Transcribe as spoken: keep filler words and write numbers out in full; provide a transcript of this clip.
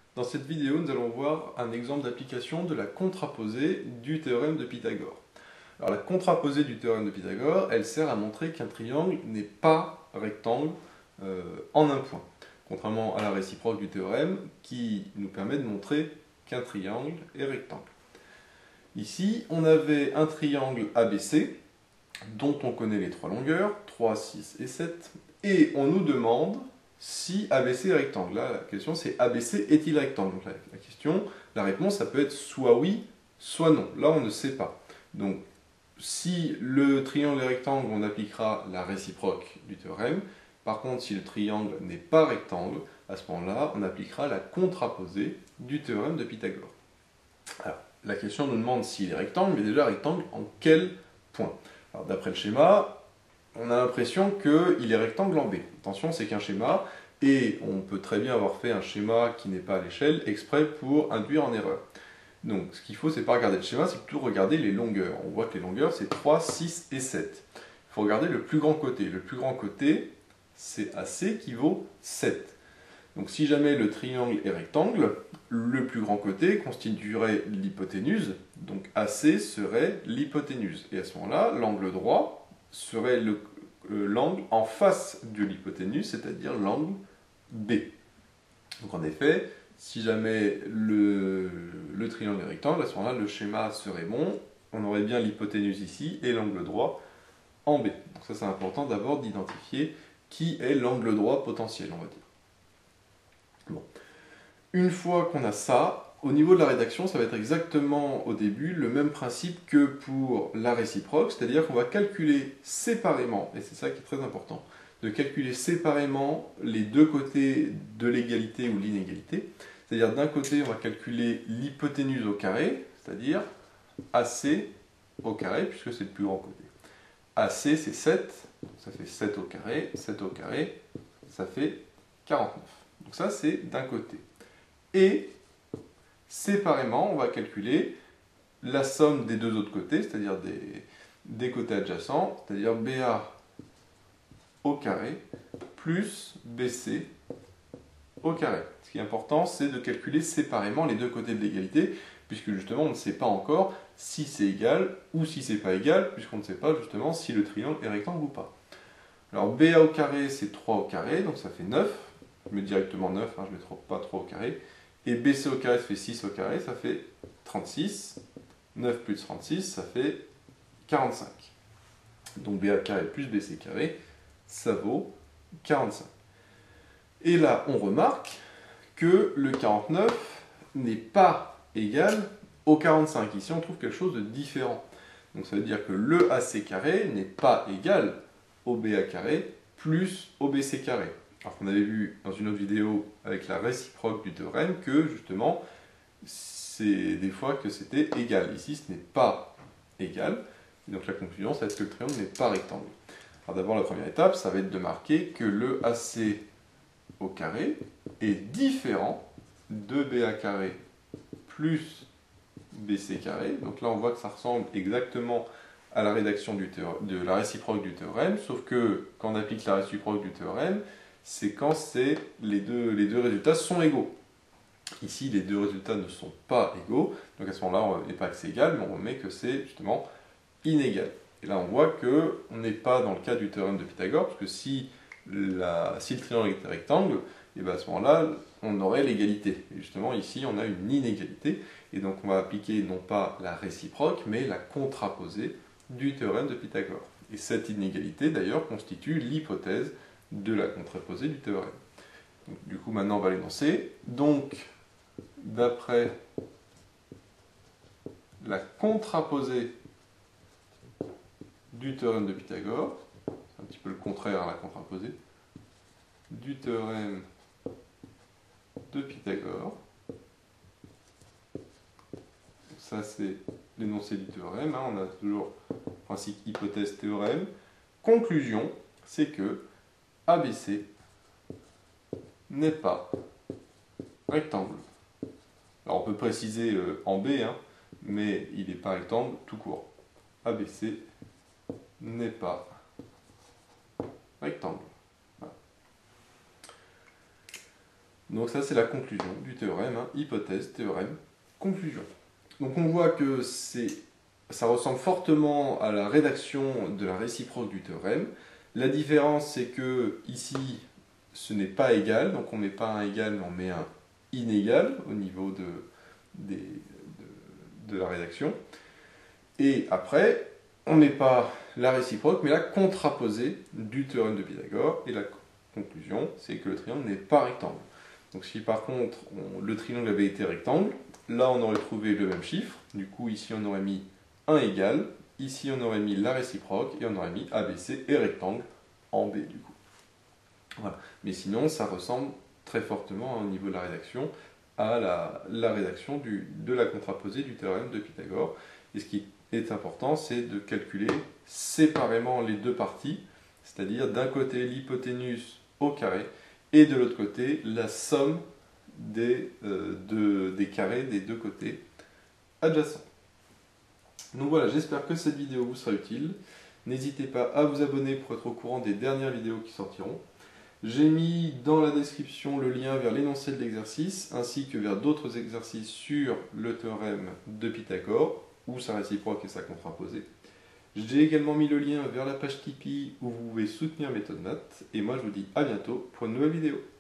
Dans cette vidéo, nous allons voir un exemple d'application de la contraposée du théorème de Pythagore. Alors, la contraposée du théorème de Pythagore, elle sert à montrer qu'un triangle n'est pas rectangle euh, en un point, contrairement à la réciproque du théorème qui nous permet de montrer qu'un triangle est rectangle. Ici, on avait un triangle A B C, dont on connaît les trois longueurs, trois, six et sept, et on nous demande si A B C est rectangle. Là, la question c'est A B C est-il rectangle? Donc la, la question, la réponse, ça peut être soit oui, soit non. Là, on ne sait pas. Donc, si le triangle est rectangle, on appliquera la réciproque du théorème. Par contre, si le triangle n'est pas rectangle, à ce moment-là, on appliquera la contraposée du théorème de Pythagore. Alors, la question nous demande s'il est rectangle, mais déjà rectangle en quel point? Alors, d'après le schéma, on a l'impression qu'il est rectangle en B. Attention, c'est qu'un schéma, et on peut très bien avoir fait un schéma qui n'est pas à l'échelle, exprès pour induire en erreur. Donc, ce qu'il faut, c'est pas regarder le schéma, c'est plutôt regarder les longueurs. On voit que les longueurs, c'est trois, six et sept. Il faut regarder le plus grand côté. Le plus grand côté, c'est A C qui vaut sept. Donc, si jamais le triangle est rectangle, le plus grand côté constituerait l'hypoténuse, donc A C serait l'hypoténuse. Et à ce moment-là, l'angle droit serait l'angle en face de l'hypoténuse, c'est-à-dire l'angle B. Donc en effet, si jamais le, le triangle est rectangle, à ce moment-là, le schéma serait bon, on aurait bien l'hypoténuse ici et l'angle droit en B. Donc ça, c'est important d'abord d'identifier qui est l'angle droit potentiel, on va dire. Bon. Une fois qu'on a ça, au niveau de la rédaction, ça va être exactement au début le même principe que pour la réciproque, c'est-à-dire qu'on va calculer séparément, et c'est ça qui est très important, de calculer séparément les deux côtés de l'égalité ou l'inégalité. C'est-à-dire d'un côté, on va calculer l'hypoténuse au carré, c'est-à-dire A C au carré, puisque c'est le plus grand côté. A C, c'est sept, donc ça fait sept au carré, sept au carré, ça fait quarante-neuf. Donc ça, c'est d'un côté. Et séparément, on va calculer la somme des deux autres côtés, c'est-à-dire des, des côtés adjacents, c'est-à-dire B A au carré plus B C au carré. Ce qui est important, c'est de calculer séparément les deux côtés de l'égalité, puisque justement, on ne sait pas encore si c'est égal ou si c'est pas égal, puisqu'on ne sait pas justement si le triangle est rectangle ou pas. Alors B A au carré, c'est trois au carré, donc ça fait neuf. Je mets directement neuf, hein, je ne mets pas trois au carré. Et B C au carré, ça fait six au carré, ça fait trente-six. neuf plus trente-six, ça fait quarante-cinq. Donc B A carré plus B C carré, ça vaut quarante-cinq. Et là, on remarque que le quarante-neuf n'est pas égal au quarante-cinq. Ici, on trouve quelque chose de différent. Donc ça veut dire que le A C carré n'est pas égal au B A carré plus au B C carré. Alors qu'on avait vu dans une autre vidéo avec la réciproque du théorème que justement, c'est des fois que c'était égal. Ici, ce n'est pas égal. Et donc la conclusion, ça va être que le triangle n'est pas rectangle. Alors d'abord, la première étape, ça va être de marquer que le A C au carré est différent de B A carré plus B C carré. Donc là, on voit que ça ressemble exactement à la rédaction du de la réciproque du théorème, sauf que quand on applique la réciproque du théorème, c'est quand les deux, les deux résultats sont égaux. Ici, les deux résultats ne sont pas égaux, donc à ce moment-là, on ne met pas que c'est égal, mais on remet que c'est justement inégal. Et là, on voit qu'on n'est pas dans le cas du théorème de Pythagore, parce que si, la, si le triangle était rectangle, et bien à ce moment-là, on aurait l'égalité. Et justement, ici, on a une inégalité, et donc on va appliquer non pas la réciproque, mais la contraposée du théorème de Pythagore. Et cette inégalité, d'ailleurs, constitue l'hypothèse de la contraposée du théorème. Donc, du coup, maintenant, on va l'énoncer. Donc, d'après la contraposée du théorème de Pythagore, c'est un petit peu le contraire à la contraposée, du théorème de Pythagore, ça c'est l'énoncé du théorème, hein, on a toujours principe hypothèse théorème. Conclusion, c'est que A B C n'est pas rectangle. Alors on peut préciser euh, en B, hein, mais il n'est pas rectangle tout court. A B C n'est pas rectangle. Voilà. Donc Donc ça c'est la conclusion du théorème, hein. Hypothèse, théorème, conclusion. Donc on voit que c'est, ça ressemble fortement à la rédaction de la réciproque du théorème. La différence c'est que ici ce n'est pas égal, donc on ne met pas un égal mais on met un inégal au niveau de, des, de, de la rédaction. Et après, on ne met pas la réciproque mais la contraposée du théorème de Pythagore. Et la conclusion c'est que le triangle n'est pas rectangle. Donc si par contre on, le triangle avait été rectangle, là on aurait trouvé le même chiffre, du coup ici on aurait mis un égal, ici on aurait mis la réciproque et on aurait mis A B C et rectangle en B du coup. Voilà. Mais sinon ça ressemble très fortement au niveau de la rédaction à la, la rédaction du, de la contraposée du théorème de Pythagore. Et ce qui est important c'est de calculer séparément les deux parties, c'est-à-dire d'un côté l'hypoténuse au carré, et de l'autre côté, la somme des, euh, de, des carrés des deux côtés adjacents. Donc voilà, j'espère que cette vidéo vous sera utile. N'hésitez pas à vous abonner pour être au courant des dernières vidéos qui sortiront. J'ai mis dans la description le lien vers l'énoncé de l'exercice, ainsi que vers d'autres exercices sur le théorème de Pythagore, ou sa réciproque et sa contraposée. J'ai également mis le lien vers la page Tipeee où vous pouvez soutenir Méthode Math. Et moi je vous dis à bientôt pour une nouvelle vidéo.